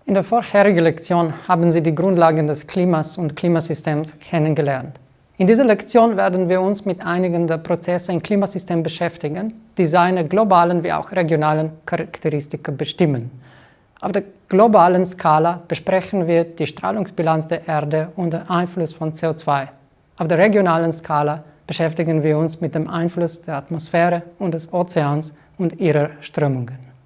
In der vorherigen Lektion haben Sie die Grundlagen des Klimas und Klimasystems kennengelernt. In dieser Lektion werden wir uns mit einigen der Prozesse im Klimasystem beschäftigen, die seine globalen wie auch regionalen Charakteristika bestimmen. Auf der globalen Skala besprechen wir die Strahlungsbilanz der Erde und den Einfluss von CO2. Auf der regionalen Skala beschäftigen wir uns mit dem Einfluss der Atmosphäre und des Ozeans und ihrer Strömungen.